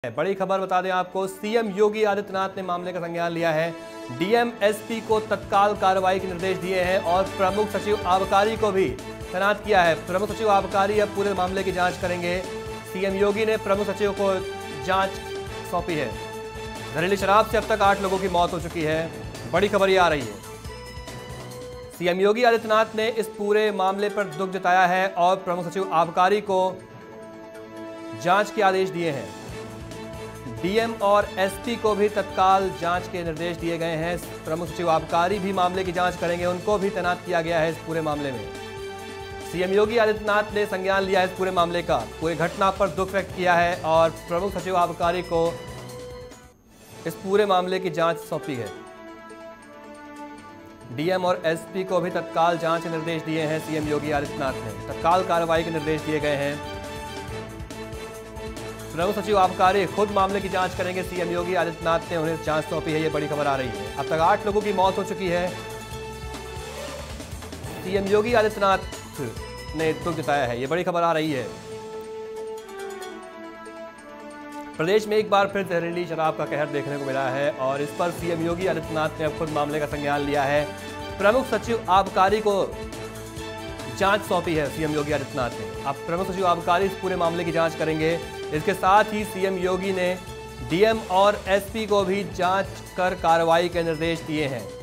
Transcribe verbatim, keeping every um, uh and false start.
बड़ी खबर बता दें आपको, सीएम योगी आदित्यनाथ ने मामले का संज्ञान लिया है। डीएम एसपी को तत्काल कार्रवाई के निर्देश दिए हैं और प्रमुख सचिव आबकारी को भी तैनात किया है। प्रमुख सचिव आबकारी अब पूरे मामले की जांच करेंगे। सीएम योगी ने प्रमुख सचिव को जांच सौंपी है। जहरीली शराब से अब तक आठ लोगों की मौत हो चुकी है। बड़ी खबर ये आ रही है, सीएम योगी आदित्यनाथ ने इस पूरे मामले पर दुख जताया है और प्रमुख सचिव आबकारी को जांच के आदेश दिए हैं। डीएम और एसपी को भी तत्काल जांच के निर्देश दिए गए हैं। प्रमुख सचिव आबकारी भी मामले की जांच करेंगे, उनको भी तैनात किया गया है इस पूरे मामले में। सीएम योगी आदित्यनाथ ने संज्ञान लिया है इस पूरे मामले का, पूरी घटना पर दुख व्यक्त किया है और प्रमुख सचिव आबकारी को इस पूरे मामले की जांच सौंपी है। डीएम और एसपी को भी तत्काल जांच के निर्देश दिए हैं सीएम योगी आदित्यनाथ ने। तत्काल कार्रवाई के निर्देश दिए गए हैं। प्रमुख सचिव आबकारी खुद मामले की जांच करेंगे। सीएम योगी आदित्यनाथ ने उन्हें जांच सौंपी है, ये बड़ी खबर आ रही है। अब तक आठ लोगों की मौत हो चुकी है। सीएम योगी आदित्यनाथ ने दुख जताया है, ये बड़ी खबर आ रही है। प्रदेश में एक बार फिर जहरीली शराब का कहर देखने को मिला है और इस पर सीएम योगी आदित्यनाथ ने अब खुद मामले का संज्ञान लिया है। प्रमुख सचिव आबकारी को जांच सौंपी है सीएम योगी आदित्यनाथ ने। अब प्रमुख सचिव आबकारी इस पूरे मामले की जांच करेंगे। इसके साथ ही सीएम योगी ने डीएम और एसपी को भी जांच कर कार्रवाई के निर्देश दिए हैं।